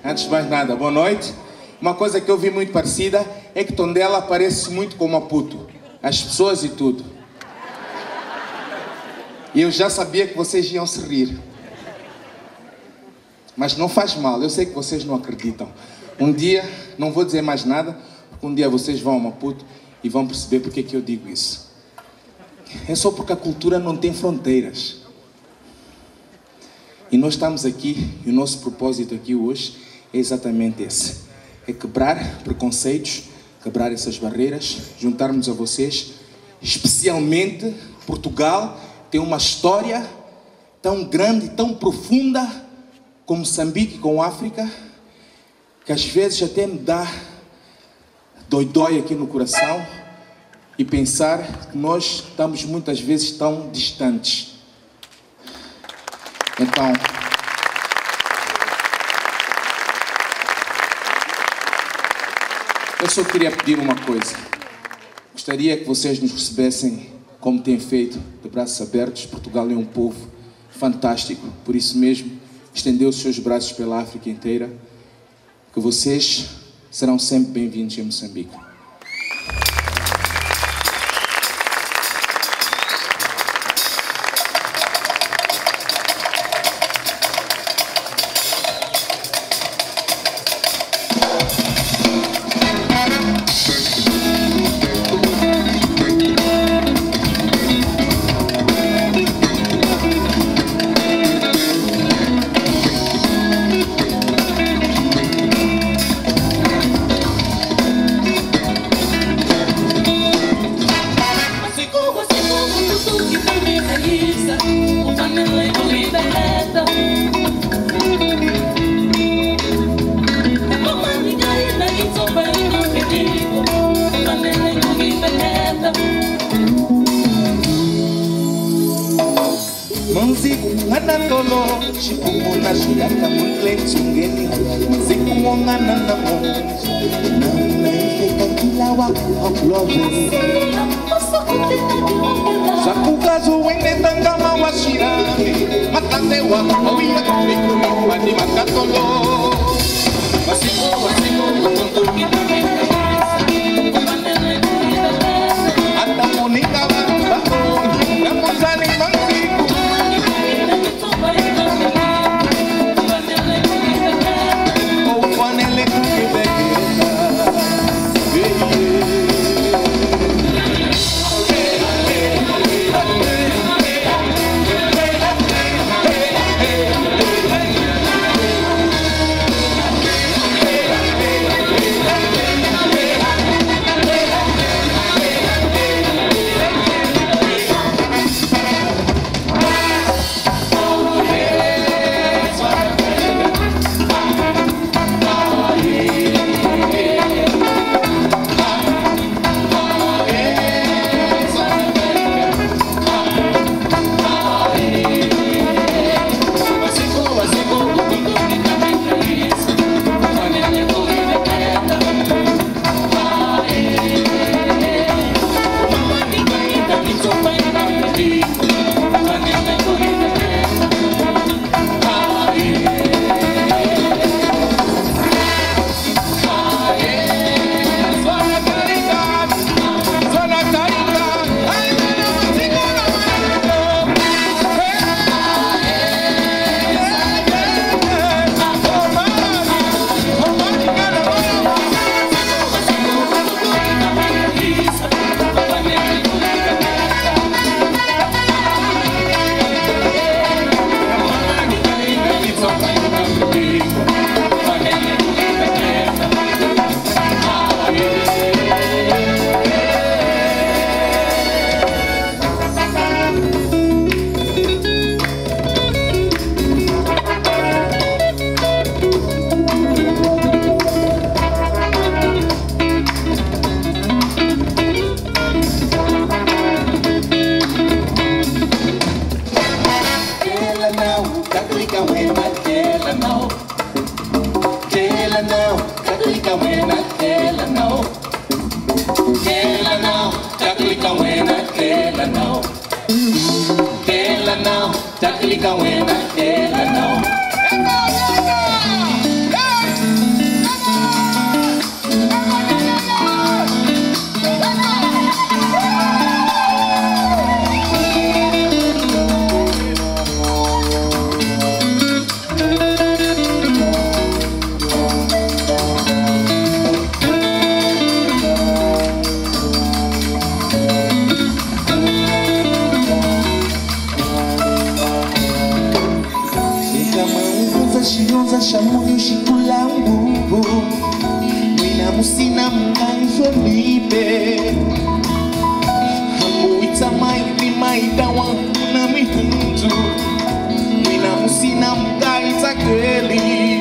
Antes de mais nada, boa noite. Uma coisa que eu vi muito parecida é que Tondela parece muito com Maputo. As pessoas e tudo. E eu já sabia que vocês iam se rir. Mas não faz mal, eu sei que vocês não acreditam. Um dia, não vou dizer mais nada, porque um dia vocês vão a Maputo e vão perceber porque é que eu digo isso. É só porque a cultura não tem fronteiras. E nós estamos aqui, e o nosso propósito aqui hoje é exatamente esse. É quebrar preconceitos, quebrar essas barreiras, juntarmos a vocês. Especialmente, Portugal tem uma história tão grande, tão profunda, com Moçambique, com África, que às vezes até me dá dói aqui no coração e pensar que nós estamos muitas vezes tão distantes. Então, eu só queria pedir uma coisa. Gostaria que vocês nos recebessem como têm feito, de braços abertos. Portugal é um povo fantástico, por isso mesmo, estendeu os seus braços pela África inteira. Que vocês serão sempre bem-vindos em Moçambique. Taklica buena, ela não. Chikulangu Mwina musina mkai Felipe Hamuita maiti maita wangu na mitundu Mwina musina mkai Takeli